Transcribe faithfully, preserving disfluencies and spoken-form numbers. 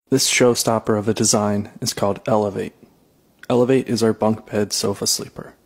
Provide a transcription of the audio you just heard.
This showstopper of a design is called Elevate. Elevate is our bunk bed sofa sleeper.